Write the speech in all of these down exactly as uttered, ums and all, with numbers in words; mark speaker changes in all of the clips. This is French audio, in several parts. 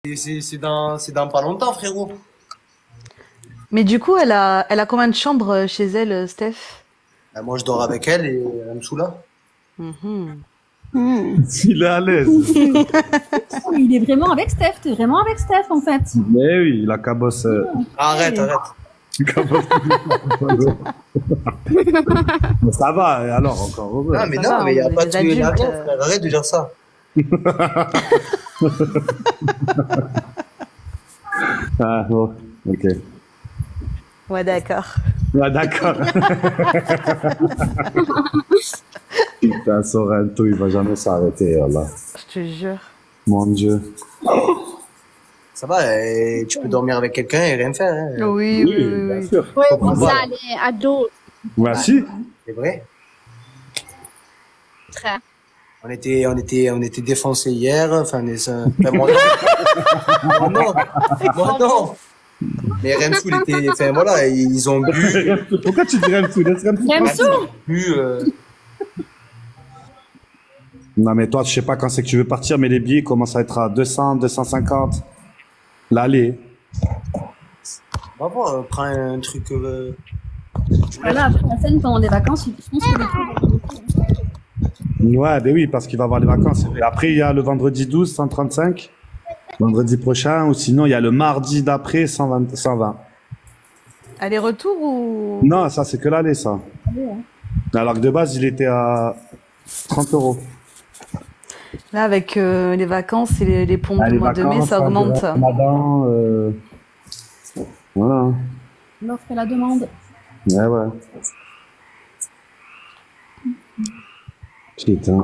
Speaker 1: C'est dans, c'est dans pas longtemps, frérot.
Speaker 2: Mais du coup, elle a, elle a combien de chambres chez elle, Steph?
Speaker 1: Bah, moi, je dors avec elle et elle me saoule là.
Speaker 2: Mhm.
Speaker 3: Hmm.
Speaker 4: Il est à l'aise.
Speaker 3: Il est vraiment avec Steph, t'es vraiment avec Steph en fait.
Speaker 4: Mais oui, la cabosse. Euh...
Speaker 1: Arrête, arrête.
Speaker 4: cabosse. Mais ça va, alors encore heureux.
Speaker 1: Ah, mais
Speaker 2: Ça
Speaker 1: non,
Speaker 2: va,
Speaker 1: mais il n'y a
Speaker 2: on est
Speaker 1: pas
Speaker 2: des
Speaker 1: de tuer la
Speaker 2: adultes,
Speaker 1: vie,
Speaker 2: euh.
Speaker 1: frère. Arrête de dire ça.
Speaker 4: Ah, bon, ok.
Speaker 2: Ouais, d'accord.
Speaker 4: Ah, d'accord. Putain, Sorrento, il va jamais s'arrêter, là.
Speaker 2: Je te jure.
Speaker 4: Mon Dieu.
Speaker 1: Ça va, euh, tu peux dormir avec quelqu'un et rien faire. Hein.
Speaker 2: Oui, oui, oui.
Speaker 4: bien
Speaker 2: oui.
Speaker 4: sûr.
Speaker 5: Ouais,
Speaker 1: Comprends
Speaker 5: comme
Speaker 1: pas.
Speaker 5: ça, les ados.
Speaker 4: Bah, si.
Speaker 1: C'est vrai.
Speaker 5: Très.
Speaker 1: On était, on était, on était défoncés hier. Enfin, les, enfin, moi, non. Moi, non. Moi, non. Mais Remsou, il était, enfin, voilà, ils ont bu,
Speaker 4: Pourquoi tu dis Remsou? Laisse Remsou.
Speaker 3: Remsou.
Speaker 1: bu, euh,
Speaker 4: Non, mais toi, je sais pas quand c'est que tu veux partir, mais les billets commencent à être à deux cents, deux cent cinquante. L'aller.
Speaker 1: on va voir, euh, prends un truc, euh,
Speaker 3: Voilà, après la scène pendant des vacances, je pense que les filles-
Speaker 4: Ouais, ben oui, parce qu'il va avoir les vacances. Et après, il y a le vendredi douze, cent trente-cinq. Vendredi prochain, ou sinon, il y a le mardi d'après, cent vingt, cent vingt.
Speaker 2: Aller-retour ou...
Speaker 4: Non, ça, c'est que l'aller, ça. Alors que de base, il était à trente euros.
Speaker 2: Là, avec euh, les vacances et les, les ponts
Speaker 4: Ah,
Speaker 2: du
Speaker 4: les
Speaker 2: mois de mai,
Speaker 4: vacances,
Speaker 2: ça
Speaker 4: hein,
Speaker 2: augmente.
Speaker 4: le Ramadan, euh... voilà.
Speaker 3: l'offre et la demande.
Speaker 4: Ouais, ouais. Putain.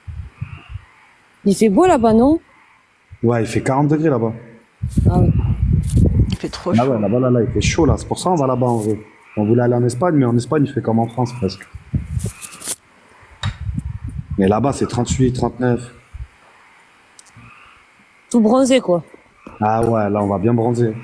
Speaker 6: Il fait beau là-bas, non?
Speaker 4: Ouais, il fait quarante degrés là-bas.
Speaker 6: Ah ouais.
Speaker 2: Il fait trop
Speaker 4: Ah
Speaker 2: chaud.
Speaker 4: ouais, là-bas, là, là, il fait chaud, là. C'est pour ça qu'on va là-bas, en vrai. On voulait aller en Espagne, mais en Espagne, il fait comme en France, presque. Mais là-bas, c'est trente-huit, trente-neuf.
Speaker 6: Tout bronzé, quoi.
Speaker 4: Ah ouais, là, on va bien bronzer.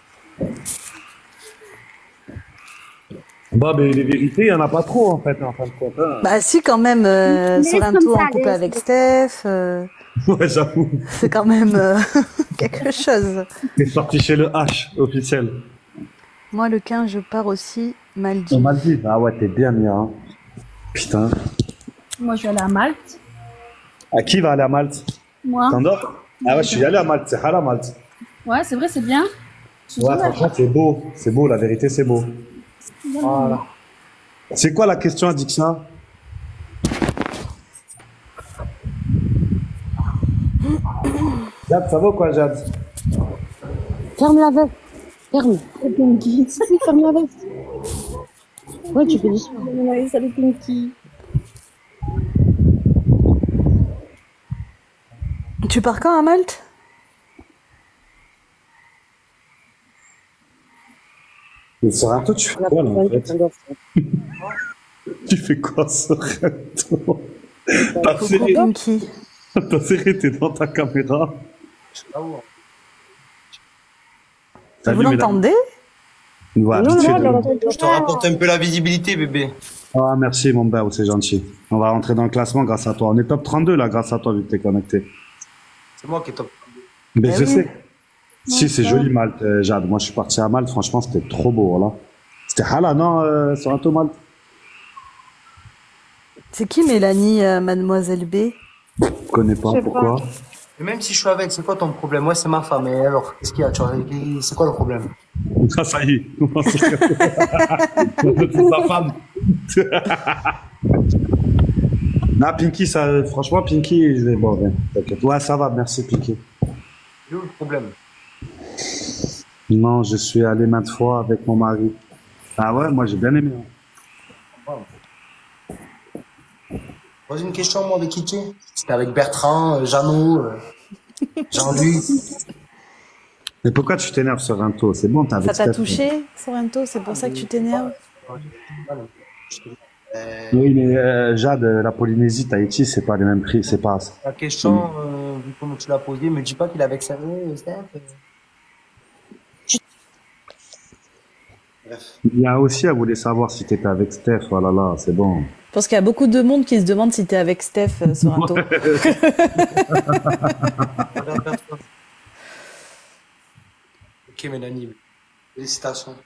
Speaker 4: Bah, mais les vérités, il n'y en a pas trop, en fait, en fin de compte. Hein.
Speaker 2: Bah si, quand même, euh,
Speaker 5: Laisse
Speaker 2: Sorrento
Speaker 5: comme ça,
Speaker 2: en couple
Speaker 5: laisse.
Speaker 2: avec Steph, euh,
Speaker 4: Ouais, j'avoue.
Speaker 2: c'est quand même euh, quelque chose.
Speaker 4: T'es sorti chez le H, officiel.
Speaker 2: Moi, le quinze, je pars aussi
Speaker 4: On
Speaker 2: Maldives.
Speaker 4: m'a dit. Ah ouais, t'es bien mis, hein. Putain.
Speaker 3: Moi, je vais aller à Malte.
Speaker 4: À qui va aller à Malte?
Speaker 3: Moi.
Speaker 4: T'endors? Ah ouais, je suis allé à Malte, c'est halal Malte.
Speaker 3: Ouais, c'est vrai, c'est bien.
Speaker 4: Ouais, franchement, c'est beau. C'est beau, la vérité, c'est beau. Voilà. C'est quoi la question, Addiction? Jade, ça va ou quoi, Jade?
Speaker 6: Ferme la veste. Ferme. Si, si, ferme la veste. Ouais, tu fais du sport.
Speaker 3: Ouais, salut Pinky.
Speaker 2: Tu pars quand à Malte?
Speaker 4: Mais Sorrento, tu fais quoi, là, en fait? Tu fais quoi, Sorrento? T'as serré,
Speaker 2: Pinky.
Speaker 4: t'as serré, t'es dans ta caméra.
Speaker 1: ah ouais.
Speaker 4: T'as
Speaker 2: Vous
Speaker 4: vu, mais là-
Speaker 2: l'entendez?
Speaker 4: Ouais,
Speaker 6: Non,
Speaker 4: vite fait,
Speaker 6: non,
Speaker 4: de-
Speaker 6: non,
Speaker 1: Je te rapporte un peu la visibilité, bébé.
Speaker 4: Ah, merci, mon beau, c'est gentil. On va rentrer dans le classement grâce à toi. On est top trente-deux, là, grâce à toi, vu que t'es connecté.
Speaker 1: C'est moi qui est top.
Speaker 4: Mais
Speaker 2: Eh
Speaker 4: je
Speaker 2: oui.
Speaker 4: sais. Si, c'est joli, Malte, euh, Jade. Moi, je suis parti à Malte, franchement, c'était trop beau, là. C'était Hala, non, euh, Sorrento, Malte?
Speaker 2: C'est qui Mélanie, euh, Mademoiselle B?
Speaker 4: Je connais pas,
Speaker 5: Je sais
Speaker 4: pourquoi?
Speaker 1: Et même si je suis avec, c'est quoi ton problème? Moi, c'est ma femme. Et alors, qu'est-ce qu'il y a? Tu vois, c'est quoi le problème?
Speaker 4: Ah, ça y est. On pense que c'est sa femme. Non, Pinky, ça, franchement, Pinky, je vais, bon, ouais, t'inquiète. Ouais, ça va, merci, Pinky.
Speaker 1: C'est où le problème?
Speaker 4: Non, je suis allé maintes fois avec mon mari. Ah ouais, moi, j'ai bien aimé. hein.
Speaker 1: Pose une question, moi, avec qui tu es? C'était avec Bertrand, euh, Jeannot, euh, Jean-Louis.
Speaker 4: Mais pourquoi tu t'énerves, Sorrento? C'est bon, t'as
Speaker 2: Ça
Speaker 4: avec
Speaker 2: t'a
Speaker 4: Steph.
Speaker 2: touché, Sorrento? C'est pour ça que tu t'énerves?
Speaker 1: Euh,
Speaker 4: Oui, mais euh, Jade, euh, la Polynésie, Tahiti, c'est pas les mêmes prix, c'est pas.
Speaker 1: La question, euh, vu comment tu l'as posée, me dis pas qu'il est avec Serge, Steph. euh. Bref.
Speaker 4: Il y a aussi, elle voulait savoir si t'étais avec Steph, oh là là, c'est bon.
Speaker 2: Je pense qu'il y a beaucoup de monde qui se demande si t'es avec Steph, euh, Sorrento.
Speaker 1: Regarde personne. Ok, Mélanie. Félicitations.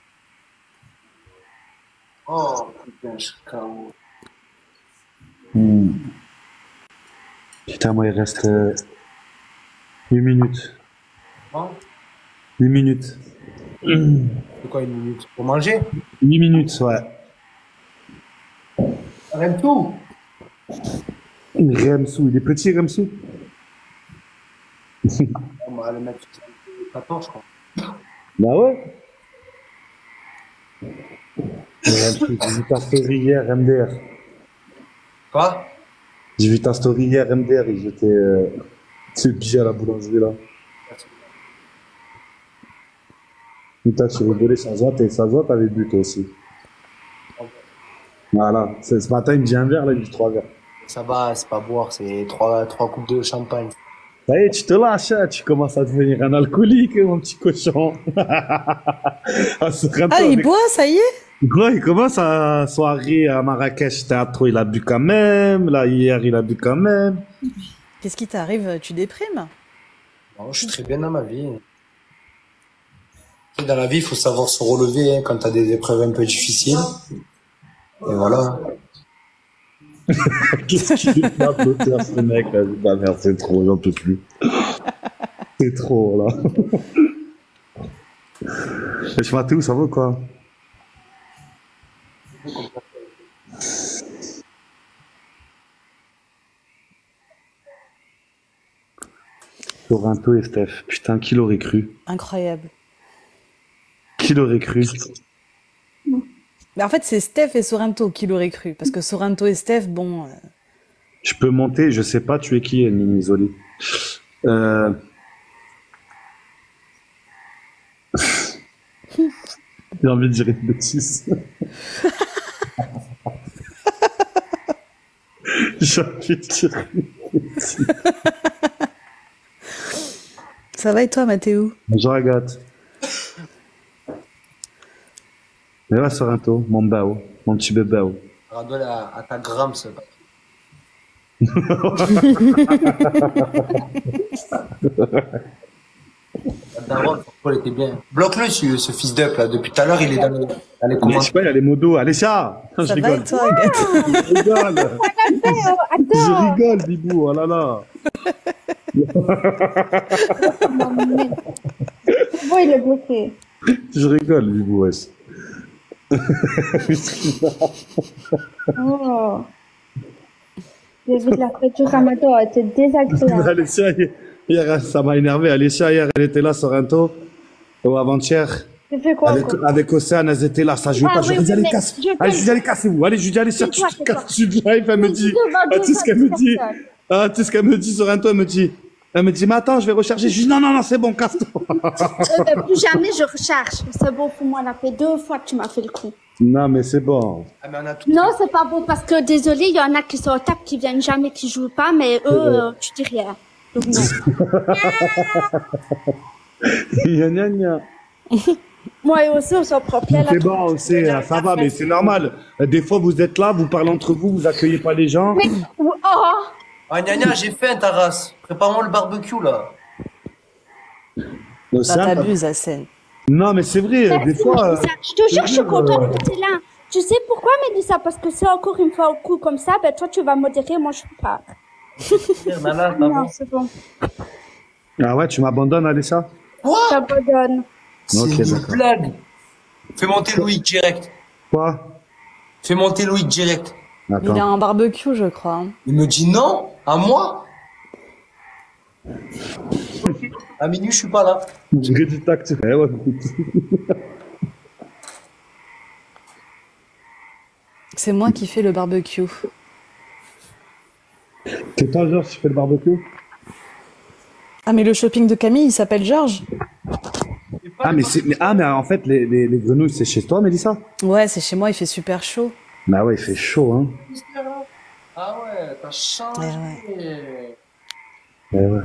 Speaker 1: Oh, putain, je suis K O.
Speaker 4: Hmm. Putain, moi, il reste euh, huit minutes.
Speaker 1: Hein?
Speaker 4: huit minutes.
Speaker 1: C'est quoi une minute? Pour manger?
Speaker 4: huit minutes, ouais.
Speaker 1: Remsou.
Speaker 4: Remsou, il est petit, Remsou.
Speaker 1: On va le mettre sur quatorze, je crois.
Speaker 4: Bah ouais. Remsou, j'ai vu ta story hier, M D R.
Speaker 1: Quoi?
Speaker 4: J'ai vu ta story hier, M D R, ils étaient euh, c'est billet à la boulangerie, là. Putain, tu rigolais sans joie, t'es sans joie, t'avais bu, toi aussi. Voilà. C'est- Ce matin, il me dit un verre, là, il me dit trois verres.
Speaker 1: Ça va, c'est pas boire, c'est trois, trois coupes de champagne.
Speaker 4: Ça y est, tu te lâches, hein, tu commences à devenir un alcoolique, mon petit cochon. Ah, ce printemps,
Speaker 2: Ah, il
Speaker 4: avec-
Speaker 2: boit, ça y est?
Speaker 4: Quoi, il commence à soirée à Marrakech Théâtre, il a bu quand même. Là, hier, il a bu quand même.
Speaker 2: Qu'est-ce qui t'arrive? Tu déprimes?
Speaker 1: Non, je suis très bien dans ma vie. Dans la vie, il faut savoir se relever hein, quand t'as des épreuves un peu difficiles. Et voilà.
Speaker 4: Qu'est-ce qu'il fait applaudir ce mec, là? Bah merde, c'est trop, j'en peux plus. C'est trop, là. Et je m'attends où, ça va ou quoi? Toronto et Steph. Putain, qui l'aurait cru?
Speaker 2: Incroyable.
Speaker 4: Qui l'aurait cru?
Speaker 2: Mais en fait, c'est Steph et Sorrento qui l'auraient cru. Parce que Sorrento et Steph, bon. euh,
Speaker 4: Je peux monter, je sais pas, tu es qui, Mini Zoli? Euh... J'ai envie de dire une bêtise. J'ai envie de dire une bêtise.
Speaker 2: Ça va et toi, Mathéo?
Speaker 4: Bonjour Agathe. Mais ouais, Sorrento, mon bao, mon petit bébé.
Speaker 1: Radouel à, à ta grams. La daronne, pourquoi elle était bien. Bloque-le, ce, ce fils d'up, là. Depuis tout à l'heure, il est dans les, dans les
Speaker 4: Mais je
Speaker 1: commentaires.
Speaker 4: sais pas, il y a les modos. Allez, ça! Je
Speaker 2: Ça va
Speaker 4: rigole.
Speaker 2: et toi, Agathe?
Speaker 4: Je rigole. Je rigole, Bibou, oh là là.
Speaker 3: Bon, il est bloqué.
Speaker 4: Je rigole, Bibou, wesh.
Speaker 3: Oh. J'ai vu la fête du ramadan, elle était désagréable.
Speaker 4: Alessia, hier, ça m'a énervé. Alessia, hier, elle était là, Sorrento, ou avant-hier.
Speaker 3: J'ai fait quoi
Speaker 4: Avec,
Speaker 3: encore
Speaker 4: avec Océane, elles étaient là, ça jouait
Speaker 3: Ah
Speaker 4: pas. Je
Speaker 3: oui,
Speaker 4: lui ai dit,
Speaker 3: oui,
Speaker 4: allez,
Speaker 3: mais
Speaker 4: casse.
Speaker 3: je
Speaker 4: Allez,
Speaker 3: peux-
Speaker 4: je lui ai dit, allez, cassez-vous. Allez, je lui ai dit, allez,
Speaker 3: C'est
Speaker 4: tu
Speaker 3: toi,
Speaker 4: te
Speaker 3: c'est
Speaker 4: casses du live. Elle me dit,
Speaker 3: devant
Speaker 4: ah, tu sais ce qu'elle me dit.
Speaker 3: personne.
Speaker 4: Ah, tu sais ce qu'elle me dit, Sorrento, elle me dit. Elle me dit, mais attends, je vais recharger. Je lui dis, non, non, non, c'est bon, casse-toi.
Speaker 3: Euh, ben, plus jamais je recharge. C'est bon, fous-moi la paix. Deux fois que tu m'as fait le coup.
Speaker 4: Non, mais c'est bon.
Speaker 1: Ah, mais on a tout.
Speaker 3: Non, c'est pas bon parce que désolé, il y en a qui sont au tac, qui viennent jamais, qui jouent pas, mais eux, euh, tu dis rien. Donc non.
Speaker 4: Gna, gna, gna.
Speaker 3: Moi et aussi, on s'en prend plein la
Speaker 4: C'est bon, c'est, ça va, mais c'est normal. Des fois, vous êtes là, vous parlez entre vous, vous accueillez pas les gens.
Speaker 3: Mais, oh,
Speaker 1: Ah, gna gna, j'ai faim, ta race. Prépare-moi le barbecue, là.
Speaker 4: Non,
Speaker 2: Ça
Speaker 4: c'est un-
Speaker 2: t'abuse, Hassen.
Speaker 4: Non, mais c'est vrai, des
Speaker 3: merci,
Speaker 4: fois. euh,
Speaker 3: Mélissa. Je te jure, je suis
Speaker 4: euh,
Speaker 3: contente que tu es là. Tu sais pourquoi, Mélissa? Parce que c'est encore une fois au coup comme ça, ben toi, tu vas modérer, moi, je pars.
Speaker 1: Nana,
Speaker 3: Non,
Speaker 1: maman.
Speaker 3: c'est bon.
Speaker 4: Ah ouais, tu m'abandonnes, Alessa?
Speaker 1: Quoi?
Speaker 3: T'abandonnes.
Speaker 1: C'est
Speaker 4: Ok,
Speaker 1: une
Speaker 4: d'accord.
Speaker 1: blague. Fais monter Louis direct.
Speaker 4: Quoi?
Speaker 1: Fais monter Louis direct.
Speaker 4: Attends.
Speaker 2: Il a un barbecue, je crois. hein.
Speaker 1: Il me dit non, à moi. À minuit, je suis pas là.
Speaker 4: Je du tac, tu fais, ouais, écoute.
Speaker 2: C'est moi qui fais le barbecue.
Speaker 4: C'est toi, Georges, tu fais le barbecue?
Speaker 2: Ah, mais le shopping de Camille, il s'appelle Georges?
Speaker 4: Ah, mais c'est, mais, ah, mais en fait, les, les, les grenouilles, c'est chez toi, Mélissa?
Speaker 2: Ouais, c'est chez moi, il fait super chaud.
Speaker 4: Bah ouais, il fait chaud, hein.
Speaker 1: Ah ouais, t'as changé.
Speaker 2: Ouais,
Speaker 4: Ouais, ouais.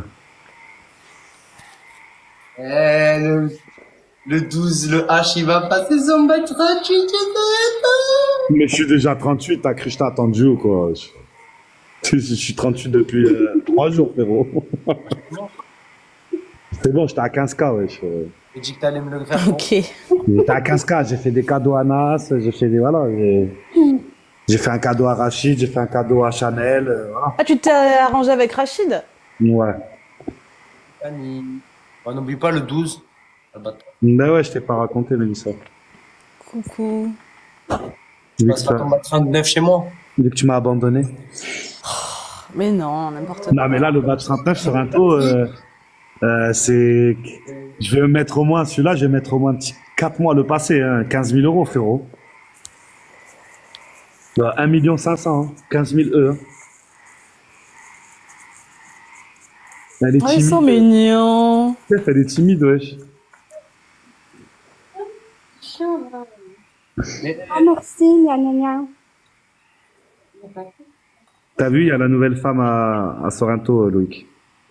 Speaker 1: Eh, le, le douze, le H, il va passer son bac trente-huit.
Speaker 4: Mais je suis déjà trente-huit, t'as cru que je t'ai attendu ou quoi? Je, je suis trente-huit depuis euh, trois jours, frérot. C'est bon, j'étais à quinze K, wesh.
Speaker 1: J'ai dit que t'allais me le faire.
Speaker 2: Ok.
Speaker 4: J'étais à quinze K, j'ai fait des cadeaux à Nas, j'ai fait des. Voilà. J'ai j'ai fait un cadeau à Rachid, j'ai fait un cadeau à Chanel. euh, Voilà.
Speaker 2: Ah, tu t'es arrangé avec Rachid?
Speaker 4: Ouais.
Speaker 1: Annie. Oh, n'oublie pas le douze. Ah, bah,
Speaker 4: Mais ouais, je t'ai pas raconté, Mélissa.
Speaker 2: Coucou.
Speaker 4: Vu
Speaker 1: passe
Speaker 4: que,
Speaker 1: pas
Speaker 4: ça-
Speaker 1: ton battre trente-neuf chez moi.
Speaker 4: vu que tu m'as abandonné.
Speaker 2: Mais non, n'importe quoi.
Speaker 4: Non, mais là, le batch trente-neuf sur un taux, euh, euh, c'est. Je vais mettre au moins, celui-là, je vais mettre au moins un petit quatre mois le passé, hein, quinze mille euros, frérot. Ouais, un million cinq cents, hein, quinze mille E. Hein. Elle est
Speaker 2: Oh, ils sont
Speaker 4: timide.
Speaker 2: mignons.
Speaker 4: Elle est timide, wesh.
Speaker 3: Oh, merci, gna gna gna.
Speaker 4: T'as vu, il y a la nouvelle femme à, à Sorrento, euh, Loïc.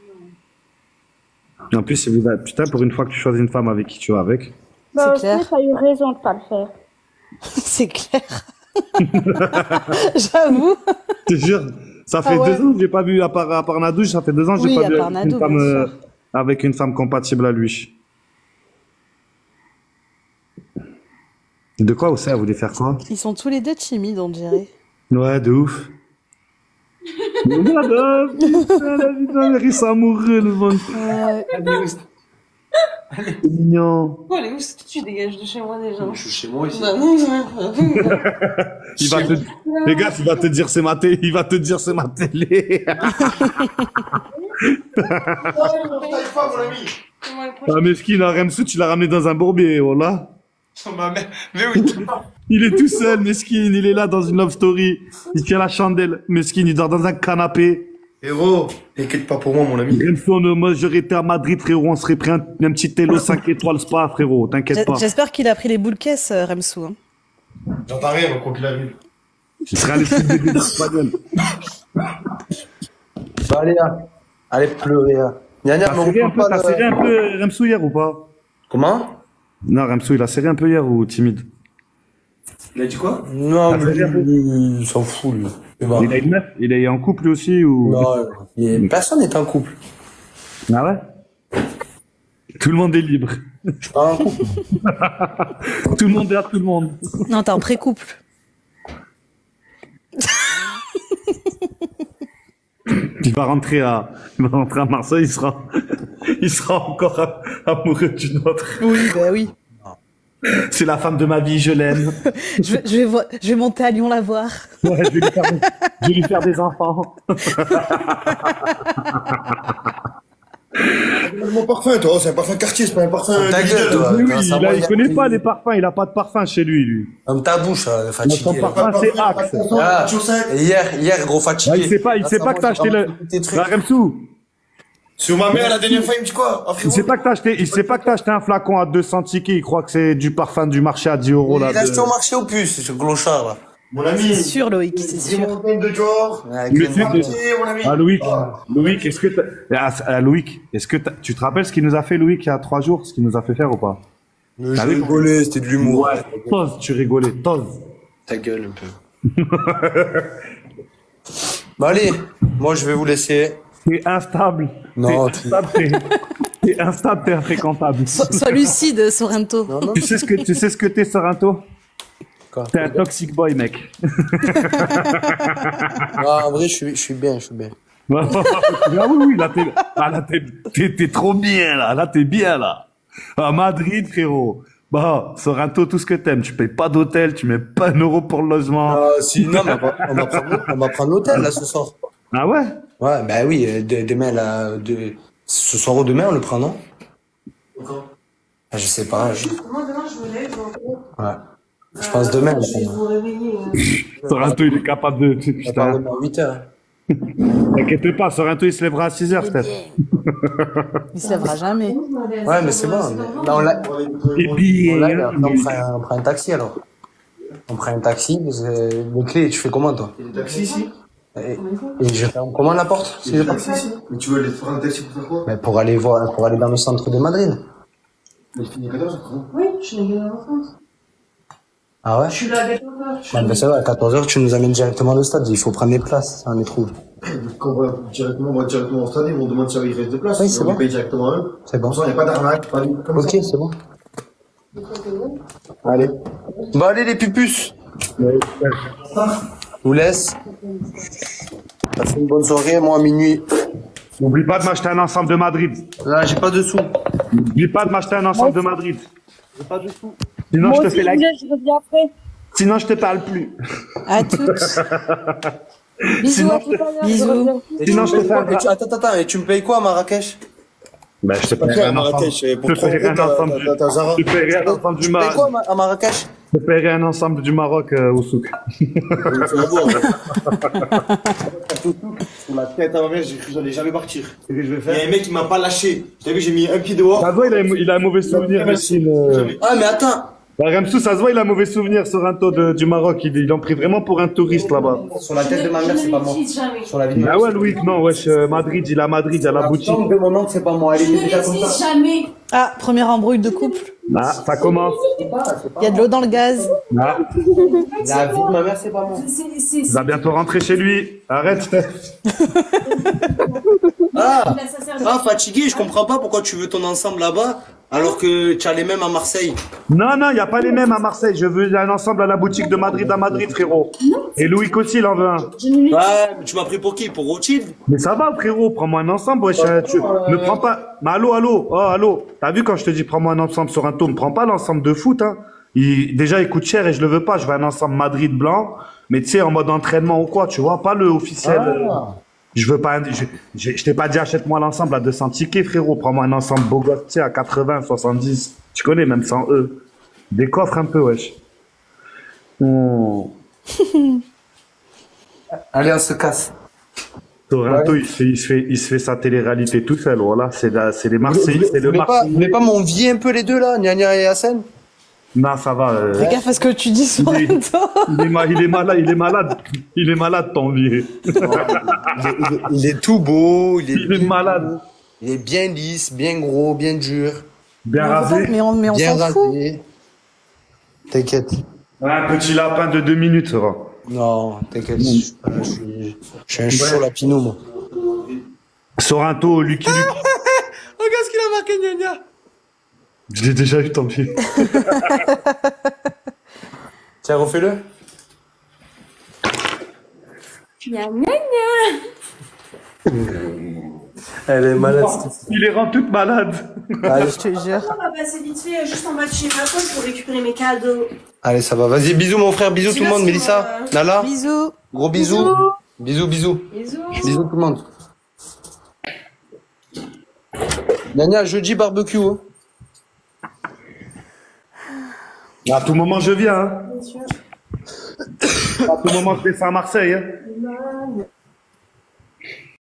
Speaker 4: Et en plus, c'est vous- putain, pour une fois que tu choisis une femme avec qui tu vas avec.
Speaker 3: Bah,
Speaker 2: clair.
Speaker 3: aussi, t'as eu raison de pas le faire.
Speaker 2: C'est clair. J'avoue.
Speaker 4: Je te jure, ça fait
Speaker 2: Ah ouais.
Speaker 4: deux ans que j'ai pas vu, à part, à part Nadouche, ça fait deux ans que j'ai
Speaker 2: Oui,
Speaker 4: pas
Speaker 2: à
Speaker 4: vu
Speaker 2: part
Speaker 4: avec une,
Speaker 2: Nadou,
Speaker 4: femme,
Speaker 2: bien
Speaker 4: euh,
Speaker 2: sûr.
Speaker 4: avec une femme compatible à lui. De quoi, Oussé, vous voulez faire quoi?
Speaker 2: Ils sont tous les deux timides, on dirait.
Speaker 4: Ouais, de ouf. Mais madame, putain, la vie d'un mère, il s'est amoureux, le ventre.
Speaker 2: Ouais.
Speaker 4: C'est mignon.
Speaker 5: Oh, allez, où est-ce que tu dégages de chez moi déjà?
Speaker 1: Je suis chez moi ici.
Speaker 5: Bah, non,
Speaker 4: Il va te, les gars, il va te dire c'est ma télé, il va te dire c'est ma télé. Ah, mesquine, à Remsou, tu l'as ramené dans un bourbier, voilà.
Speaker 1: Ma mère. Mais oui,
Speaker 4: Il est tout seul, mesquine, il est là dans une love story. Il tient la chandelle, mesquine, il dort dans un canapé.
Speaker 1: héros, t'inquiète pas pour moi, mon ami.
Speaker 4: Remsou, on- moi, j'aurais été à Madrid, frérot, on serait pris un, un petit télo cinq étoiles spa, frérot, t'inquiète
Speaker 2: J'-
Speaker 4: pas.
Speaker 2: J'espère qu'il a pris les boules caisses, euh, Remsou. hein.
Speaker 1: J'entends rien, donc quoi qu'il arrive.
Speaker 4: Il serait allé se baiser dans l'espagnol.
Speaker 1: Bah, allez, là. Allez pleurer, là. Gna gna,
Speaker 4: T'as
Speaker 1: mais on
Speaker 4: serré un
Speaker 1: peut
Speaker 4: peu,
Speaker 1: pas
Speaker 4: t'as
Speaker 1: le-
Speaker 4: serré un peu Remsou hier ou pas?
Speaker 1: Comment?
Speaker 4: Non, Remsou, il a serré un peu hier ou timide?
Speaker 1: Il a dit quoi? Non,
Speaker 4: Ah,
Speaker 1: mais
Speaker 4: c'est bien.
Speaker 1: lui, il s'en fout, lui. C'est bon.
Speaker 4: Il a une meuf? Il est en couple lui aussi ou?
Speaker 1: Non, il y a- personne n'est en couple.
Speaker 4: Ah ouais? Tout le monde est libre.
Speaker 1: Je suis pas en couple.
Speaker 4: Tout le monde est à tout le monde.
Speaker 2: Non, t'es en pré-couple.
Speaker 4: Il va rentrer à, il va rentrer à Marseille, il sera, il sera encore a- amoureux d'une autre.
Speaker 2: Oui, bah oui.
Speaker 4: C'est la femme de ma vie, je l'aime.
Speaker 2: Je vais, je vais, vo- je vais monter à Lyon la voir.
Speaker 4: Ouais, je vais lui faire, des- je vais lui faire des enfants.
Speaker 7: Mon parfum, toi, c'est un parfum quartier, c'est pas un parfum.
Speaker 1: Ta
Speaker 7: Lidl.
Speaker 1: gueule, toi.
Speaker 4: Oui,
Speaker 1: grâce à
Speaker 4: il,
Speaker 1: moi,
Speaker 4: a-
Speaker 1: il
Speaker 4: il
Speaker 1: y a
Speaker 4: connaît
Speaker 1: plus-
Speaker 4: pas les parfums, il a pas de parfum chez lui, lui.
Speaker 1: Comme ta bouche, euh,
Speaker 4: Son
Speaker 1: fatigué.
Speaker 4: parfum, c'est Axe.
Speaker 1: Ah,
Speaker 7: Chaussette.
Speaker 1: et hier, hier, gros fatigué.
Speaker 4: Ah, il sait pas, il
Speaker 1: Grâce
Speaker 4: sait
Speaker 1: à
Speaker 4: pas
Speaker 1: moi,
Speaker 4: que t'as
Speaker 1: j'ai
Speaker 4: acheté le,
Speaker 1: vraiment fait tes trucs.
Speaker 4: la Remsou.
Speaker 7: Sur ma mère, la dernière fois, il me dit quoi? Ah,
Speaker 4: Il
Speaker 7: frérot.
Speaker 4: sait pas que t'as acheté, il sait pas que t'as acheté un flacon à deux cents tickets, il croit que c'est du parfum du marché à dix euros, là.
Speaker 1: Il a
Speaker 4: de-
Speaker 1: acheté au marché aux puces, ce glochard, là.
Speaker 7: Mon ami.
Speaker 2: C'est sûr, Loïc, c'est
Speaker 7: Dis
Speaker 2: sûr.
Speaker 7: mon thème de Dior.
Speaker 1: Avec
Speaker 4: Mais
Speaker 1: les
Speaker 4: c'est
Speaker 1: marques.
Speaker 4: de-
Speaker 7: Quartier, mon ami.
Speaker 4: Ah, Loïc, Loïc, est-ce que t'as, ah, ah, Loïc, est-ce que t'as- tu te rappelles ce qu'il nous a fait, Loïc, il y a trois jours, ce qu'il nous a fait faire ou pas?
Speaker 1: Mais
Speaker 4: T'as
Speaker 1: j'ai
Speaker 4: vu
Speaker 1: rigolé, c'était de l'humour.
Speaker 4: Tose, tu rigolais, tose.
Speaker 1: Ta gueule, un peu. Bah, allez, moi, je vais vous laisser.
Speaker 4: T'es instable.
Speaker 1: Non,
Speaker 4: T'es instable, t'es, t'es instable, t'es infréquentable.
Speaker 2: So- sois lucide, Sorrento.
Speaker 1: Non, non.
Speaker 4: Tu sais ce que, tu sais ce que t'es, Sorrento?
Speaker 1: Quoi?
Speaker 4: T'es un toxic boy, mec.
Speaker 1: Ah, en vrai, je suis, je suis bien, je suis bien.
Speaker 4: ah oui, oui, là, t'es, ah, là, t'es, t'es, t'es trop bien, là. Là, t'es bien, là. À Madrid, frérot. Bah, Sorrento, tout ce que t'aimes. Tu payes pas d'hôtel, tu mets pas un euro pour le logement.
Speaker 1: Ah, si, non, mais on va, on va prendre, on va prendre l'hôtel, là, ce soir.
Speaker 4: Ah ouais?
Speaker 1: Ouais, bah oui, euh, de- demain, là, de, ce soir ou demain, on le prend, non? Ah, je sais pas. Je,
Speaker 5: Moi, demain, je me lève. donc,
Speaker 1: ouais. Je pense demain,
Speaker 5: Je vais
Speaker 1: là.
Speaker 5: vous réveiller. euh.
Speaker 4: Sorrento, il est capable de,
Speaker 1: On
Speaker 4: putain.
Speaker 1: part demain à huit heures.
Speaker 4: T'inquiète pas, Sorrento, il se lèvera à six heures, Steph.
Speaker 2: Il se lèvera jamais.
Speaker 1: Ouais, mais c'est bon. mais- Là, on l'a,
Speaker 4: Et puis,
Speaker 1: on l'a, et après, on prend, un, on prend un taxi, alors. On prend un taxi, parce que les clés, tu fais comment, toi?
Speaker 7: Il y a des taxis ici.
Speaker 1: Et, et je ferme comment la porte? Si
Speaker 7: Il y
Speaker 1: je
Speaker 7: a des
Speaker 1: pars
Speaker 7: taxis ici. Mais tu veux aller faire un taxi pour faire quoi?
Speaker 1: Mais pour aller voir, pour aller dans le centre de Madrid.
Speaker 7: Mais il finit à quatorze heures, frérot.
Speaker 5: Oui, je suis la gueule en France.
Speaker 1: Ah ouais?
Speaker 5: Je suis là à quatorze heures. Je suis
Speaker 1: Ouais, mais c'est vrai, à quatorze heures, tu nous amènes directement au stade. Il faut prendre les places, ça, on les trouve.
Speaker 7: Quand on va directement, on va directement au stade, ils vont demander si il reste de place.
Speaker 1: Oui, c'est
Speaker 7: on
Speaker 1: bon.
Speaker 7: paye directement à eux.
Speaker 1: C'est bon.
Speaker 7: Comme ça, il n'y a pas d'arnaque, pas de- comme
Speaker 1: Ok,
Speaker 7: ça.
Speaker 1: c'est bon. Allez. Bah allez les pupus. Je vous laisse. Passez une bonne soirée, moi à minuit.
Speaker 4: N'oublie pas de m'acheter un ensemble de Madrid.
Speaker 1: Là, j'ai pas de sous.
Speaker 4: N'oublie pas de m'acheter un ensemble de Madrid.
Speaker 1: J'ai pas de sous.
Speaker 4: Sinon,
Speaker 6: Moi
Speaker 4: je te
Speaker 6: aussi,
Speaker 4: fais la...
Speaker 6: je voulais, je reviens après.
Speaker 4: Sinon, je te parle plus.
Speaker 2: À toutes.
Speaker 6: Bisous
Speaker 4: Sinon,
Speaker 6: à tout à l'heure. je
Speaker 2: Bisous.
Speaker 6: reviens.
Speaker 1: Et
Speaker 4: Sinon,
Speaker 1: tu
Speaker 4: je
Speaker 1: me
Speaker 4: te
Speaker 1: payes
Speaker 4: fais un
Speaker 1: quoi Et tu- Attends, attends, attends, et tu me payes quoi à Marrakech?
Speaker 4: Ben, je te
Speaker 7: Pas
Speaker 4: paierai
Speaker 7: cher à
Speaker 4: un ensemble.
Speaker 7: Marrakech,
Speaker 4: Je
Speaker 7: pour
Speaker 4: te
Speaker 7: trois
Speaker 4: paierai un
Speaker 7: euros, t'as-
Speaker 4: ensemble
Speaker 7: t'as-
Speaker 4: du...
Speaker 7: t'as Zara.
Speaker 4: Je te paierai un ensemble du
Speaker 1: Tu me payes
Speaker 4: Maroc.
Speaker 1: quoi à Marrakech?
Speaker 4: Je te paierai un ensemble du Maroc euh, au souk.
Speaker 7: C'est la bourre. Sur la tête à ma mère, j'ai cru que j'allais jamais partir.
Speaker 4: Qu'est-ce que je vais
Speaker 7: Il y a un mec qui m'a pas lâché. T'as vu, j'ai mis un pied dehors.
Speaker 4: Ça se voit, il a, il a un mauvais souvenir, Messine. Euh...
Speaker 7: Jamais.
Speaker 1: Ah mais attends.
Speaker 4: Bah, Ramsou, ça se voit, il a un mauvais souvenir sur un taux de, du Maroc. Il, il en pris vraiment pour un touriste là-bas.
Speaker 1: Sur la tête de ma mère, c'est pas moi.
Speaker 5: jamais.
Speaker 1: Sur la vie de ma
Speaker 4: Ah ouais, Louis, non, wesh, euh, Madrid, il a Madrid, il a la boutique.
Speaker 1: de mon oncle, c'est pas moi. Elle est déjà comme ça.
Speaker 5: jamais.
Speaker 2: Ah, première embrouille de couple.
Speaker 4: Ah, ça commence.
Speaker 2: Il y a de l'eau dans le gaz.
Speaker 4: Ah,
Speaker 1: La vie de ma mère, c'est pas moi.
Speaker 5: C'est, c'est,
Speaker 4: il va bientôt rentrer chez lui. Arrête, Steph.
Speaker 1: Ah,
Speaker 5: ça sert de-
Speaker 1: ah, fatigué, je comprends pas pourquoi tu veux ton ensemble là-bas alors que tu as les mêmes à Marseille.
Speaker 4: Non, non, il n'y a pas les mêmes à Marseille. Je veux un ensemble à la boutique de Madrid à Madrid, frérot. Et Louis aussi, il en veut un.
Speaker 1: Ouais, mais tu m'as pris pour qui? Pour Rothschild?
Speaker 4: Mais ça va, frérot, prends-moi un ensemble, wesh. euh, Tu ne prends pas. Mais allô, allô, oh, allô. T'as vu quand je te dis prends-moi un ensemble sur un taux, me prends pas l'ensemble de foot, hein. Il, déjà, il coûte cher et je le veux pas. Je veux un ensemble Madrid blanc, mais tu sais, en mode entraînement ou quoi, tu vois, pas le officiel. euh, Je veux pas, un- je, je, je t'ai pas dit achète-moi l'ensemble à deux cents tickets, frérot. Prends-moi un ensemble beau gosse, tu sais, à quatre-vingts, soixante-dix. Tu connais, même sans eux. Des coffres un peu, wesh. Oh.
Speaker 1: Allez, on se casse.
Speaker 4: Toronto, il, se fait, il, se fait, il se fait sa télé-réalité tout seul, voilà. C'est la- c'est les Marseillais, c'est
Speaker 1: Vous
Speaker 4: le
Speaker 1: voulez pas, vous
Speaker 4: Marseillais.
Speaker 1: voulez pas m'envier un peu les deux là, Nia Nia et Hassan?
Speaker 4: Non, ça va. euh,
Speaker 2: Fais gaffe à ce que tu dis sur
Speaker 4: Il est-
Speaker 2: Rento.
Speaker 4: il, est ma- il est malade, il est malade. Il est malade, ton vieux.
Speaker 1: il, est, il est- il est tout beau, il est,
Speaker 4: Il est
Speaker 1: bien
Speaker 4: malade.
Speaker 1: beau, il est bien lisse, bien gros, bien dur,
Speaker 4: Bien
Speaker 2: Mais on
Speaker 4: rasé.
Speaker 2: s'en- Mais on, mais on
Speaker 1: bien
Speaker 2: s'en fout.
Speaker 1: rasé. T'inquiète.
Speaker 4: Un petit lapin de deux minutes, ça va.
Speaker 1: Non, t'inquiète. Je, suis pas- je suis, je suis un chaud lapinou, moi.
Speaker 4: Sorrento, Lucky Luke.
Speaker 1: Regarde ce qu'il a marqué, Nia Nia.
Speaker 4: Je l'ai déjà eu, tant pis.
Speaker 1: Tiens, refais-le.
Speaker 3: Gna, gna, gna.
Speaker 1: Elle est malade, cette
Speaker 4: Il les rend toutes malades.
Speaker 1: Allez,
Speaker 2: Je te jure.
Speaker 5: On va passer vite fait juste en bas de chez ma pote pour récupérer mes cadeaux.
Speaker 1: allez, ça va. Vas-y, bisous, mon frère. Bisous, tout le monde.
Speaker 5: Bisous,
Speaker 1: Mélissa,
Speaker 5: euh,
Speaker 1: Nala.
Speaker 2: Bisous.
Speaker 1: Gros bisous. Bisous, bisous.
Speaker 5: Bisous.
Speaker 1: Bisous, tout le monde. Nia Nia, jeudi barbecue. Hein.
Speaker 4: À tout moment, je viens. Hein. À tout moment, je descends à Marseille. Hein.